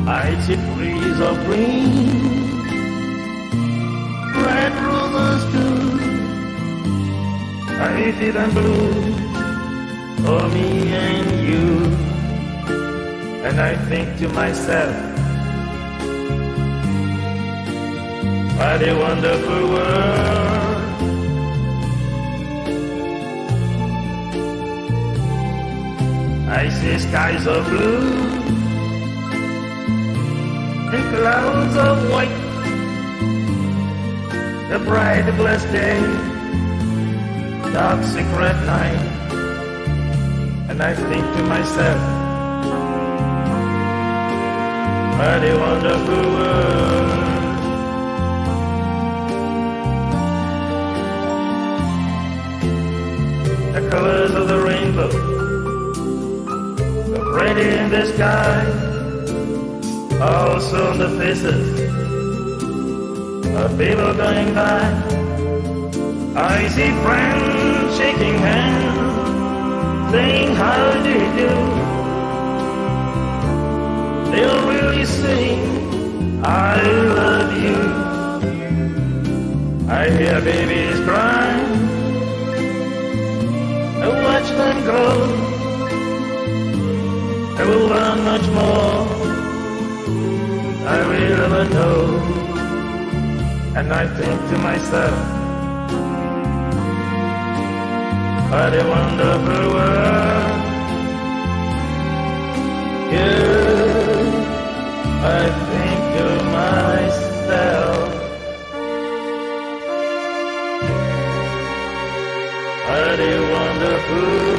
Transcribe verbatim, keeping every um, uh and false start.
I see trees of green, red roses too. I see them blue for me and you. And I think to myself, what a wonderful world. I see skies of blue and clouds of white, the bright blessed day, dark secret night. And I think to myself, what a wonderful world. The colors of the rainbow, the red in the sky, also on the faces of people going by. I see friends shaking hands, saying how do you do. They'll really sing, I love you. I hear babies cry, I watch them grow. I will learn much more, I will never know. And I think to myself, what a wonderful world. Yeah, I think to myself, what a wonderful